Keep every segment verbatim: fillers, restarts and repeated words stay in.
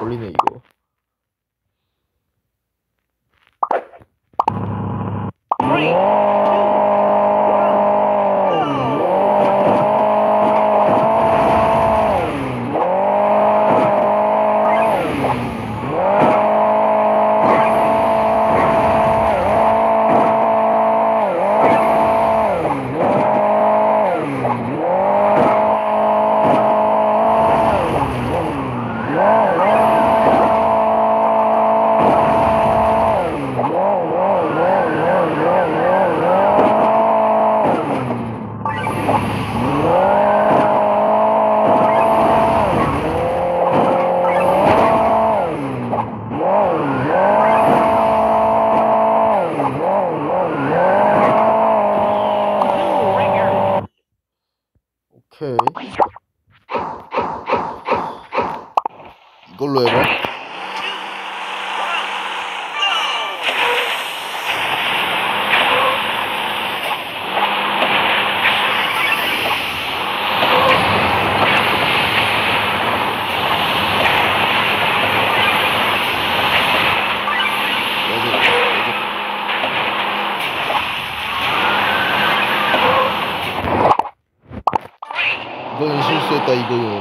걸리네 이거. 오케이. 이걸로 해봐. 이거는 실수했다 이거는.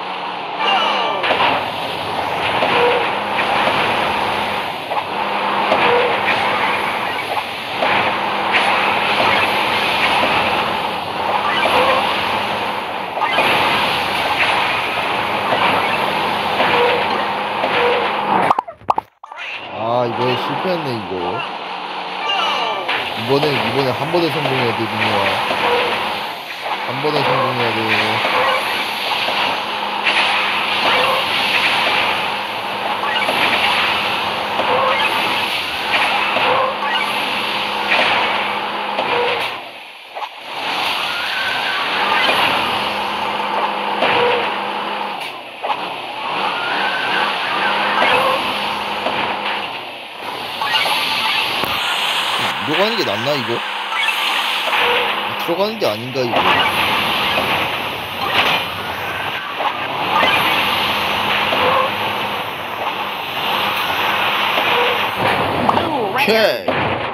아 이거 실패했네 이거. 이번에 이번에 한 번에 성공해야 돼 민우야. 한 번에 성공해야 돼. 들어가는 게 낫나 이거? 들어가는 게 아닌가 이거? 오케이.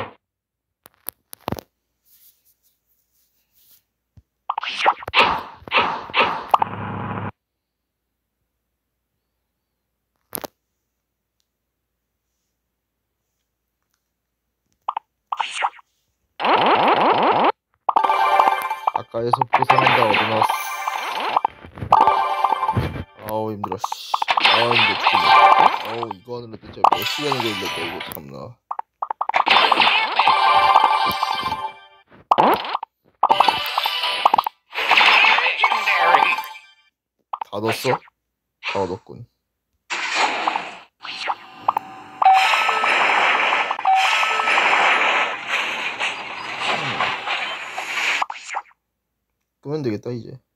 아까에서 고생한다 어디났어. 아우 힘들어 씨. 아우 힘들어 죽겠네. 아우 이거 하느라 진짜 몇 시간이 걸렸다 이거 참나. 다 넣었어? 다 얻었군. 끄면 되겠다 이제.